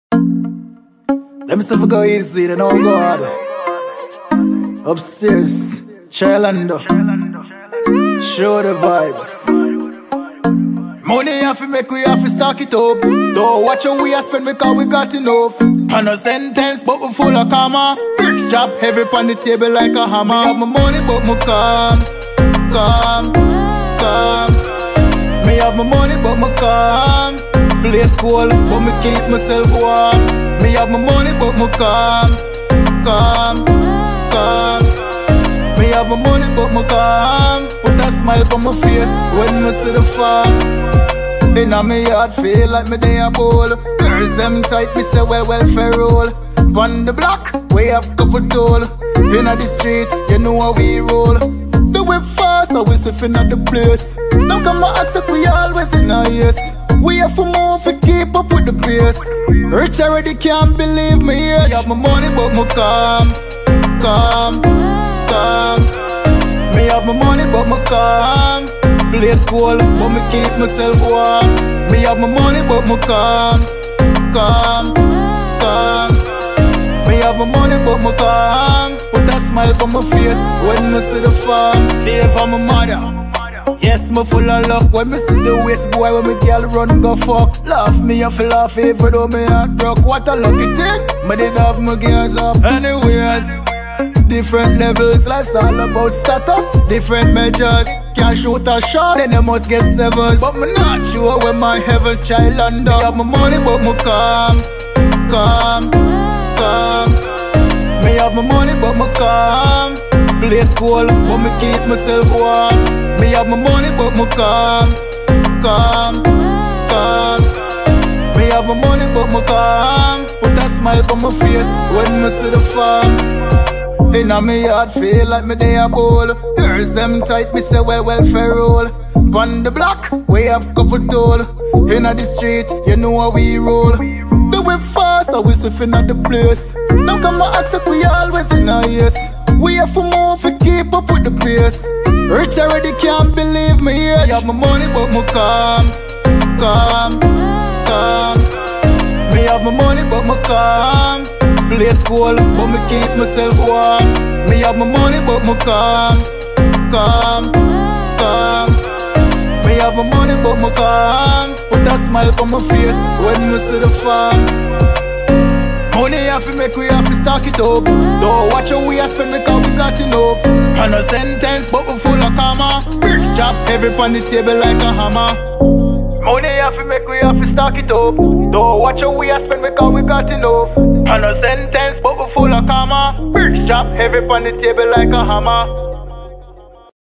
Let me see if I go easy, then I'll go hard. Upstairs, Chilando. Show the vibes. Money have to make, we have to stack it up. Don't watch how we spend because we got enough. On a sentence, but we full of karma. Bricks drop heavy on the table like a hammer. Me have my money, but me calm. Me have my money, but me calm. Place cold, but me keep myself warm. Me have my money, but me calm. Me have my money, but me calm. Put a smile on my face when me see the farm. Inna me yard feel like me dey a bowl. Girls them tight, me say well fair roll. Pon the block, we have couple toll. Inna the street, you know how we roll. The whip fast, so we swiftin' at the place. Now come and ask if we always in a yes. We have to move to keep up with the pace. Rich already can't believe me yet. Me have my money but me calm. Me have my money but me calm. Place cold but me keep myself warm. Me have my money but me calm. Me have my money but me calm. Put a smile on my face when me see the farm. Favor my mother. Yes, me full of luck when me see the waste boy when me girl run go fuck. Laugh me and feel laugh even though me heart broke. What a lucky thing, me did have my gears up. Anyways, different levels, life's all about status. Different measures, can't shoot a shot, then you must get severs. But me not sure when my heaven's child under. Me have my money but me calm. Me have my money but me calm. Place cold but me keep myself warm. Me have my money but me calm. Me have my money but me calm. Put a smile on my face when me see the farm. Inna me yard feel like me dey a bowl. Girls them tight, me say well fair roll. Pon the block, we have couple toll. Inna the street, you know how we roll. The whip fast, so we swiftin' at the place. Now come and ask if we always in a yes. We have to move to keep up with the pace. Rich already can't believe me yet. Me have my money but me calm. Me have my money but me calm. Place cold but me keep myself warm. Me have my money but me calm. Me have my money but me calm. Put a smile on my face when me see the farm. Money have to make, we have to stack it up. Don't watch how we spend because we got enough. On a sentence but we full of karma. Bricks drop heavy on the table like a hammer. Money have to make, we have to stack it up. Don't watch how we spend because we got enough. On a sentence but we full of karma. Bricks drop heavy on the table like a hammer.